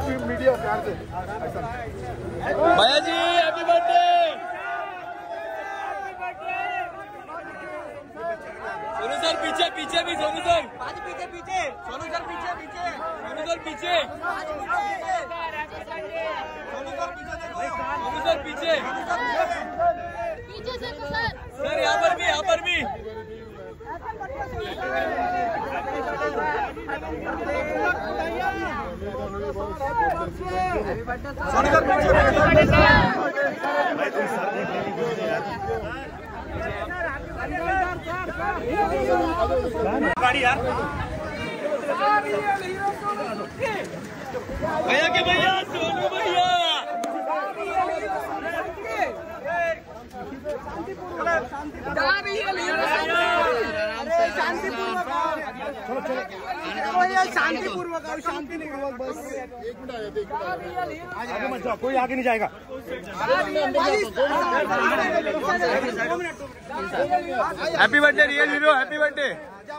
Media प्यार से भैया जी हैप्पी बर्थडे। सोनू सर पीछे पीछे भी, सोनू सर पीछे पीछे, सोनू सर पीछे पीछे, सोनू सर पीछे, सोनू सर पीछे देखो, सोनू सर पीछे पीछे से सर यहाँ पर भी, यहाँ पर भी। सोनू सर पीछे गाड़ी यार भैया के भैया, सोनू भैया शांतिपूर्वक शांतिपूर्वक बस एक मिनट आगे मत जाओ, कोई आगे नहीं जाएगा। Happy birthday real hero, happy birthday.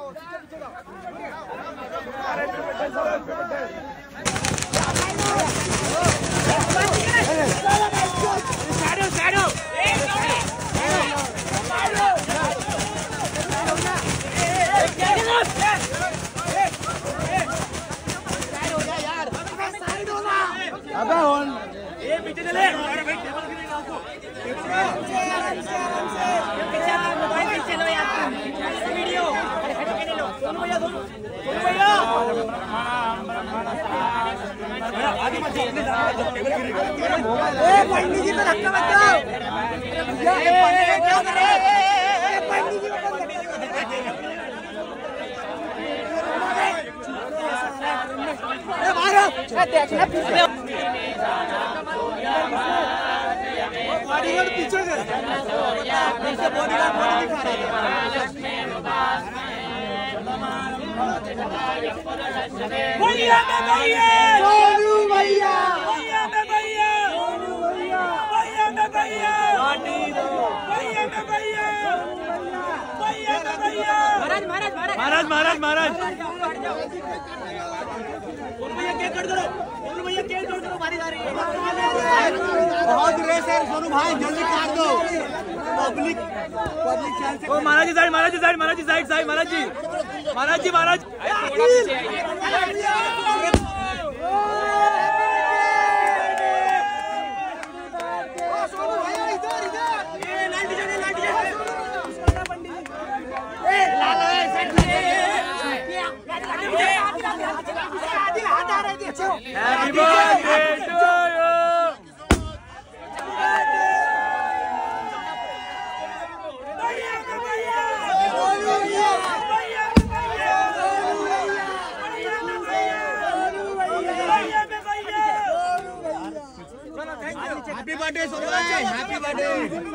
पीछे चले वीडियो आगे मत पंडित जी पे धक्का मत दो। महाराज महाराज महाराज भैया केक कट करो, भैया केक कट करो, बारी आ रही है। बहुत रेस है सोनू भाई, जल्दी काट दो। पब्लिक ओ महाराज जी साइड, महाराज जी साइड, महाराज जी साइड, साइड महाराज जी, महाराज जी महाराज। Happy birthday to you. Happy birthday Sono bhai, happy birthday.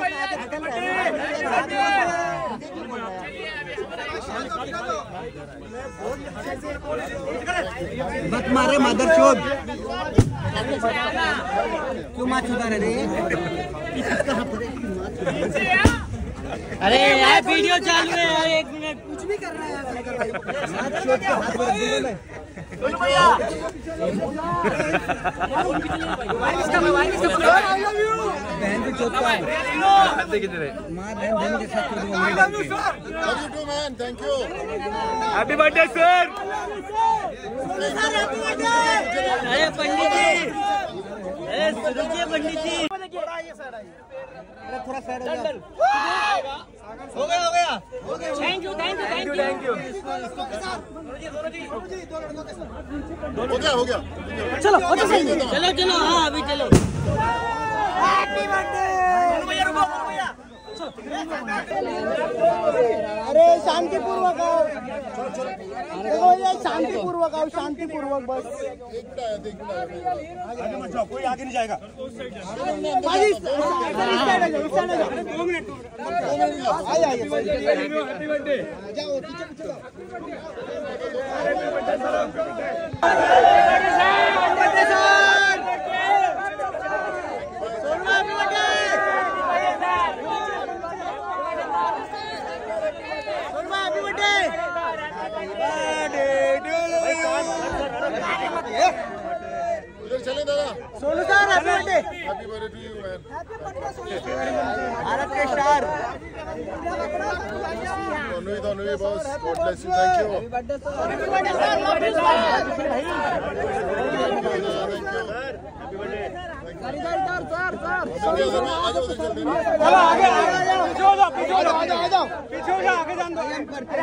मत मारे मदरचोद, क्यों मार चुदा रे? अरे यार वीडियो चालू है यार, एक मिनट कुछ भी कर रहा है यार। बहन को चोट का माँ बहन के साथ thank you. Happy birthday sir. अरे पंडित जी, अरे सुनिए पंडित जी, थोड़ा साइड हो गया। Thank you thank you thank you thank you. हो गया चलो चलो चलो, हाँ अभी चलो। हैप्पी बर्थडे भैया। अरे शांतिपूर्वक आओ, देखो ये शांतिपूर्वक आओ, शांतिपूर्वक बस। आगे मत जाओ, कोई आगे नहीं जाएगा। 2 मिनट आइए जाओ पीछे चलो। Happy birthday to you, man. Bharat के star Dhonu, boss. God bless you. Thank you. चलो आगे पीछे हो जाओ, पीछे हो जाओ, आगे जान दो।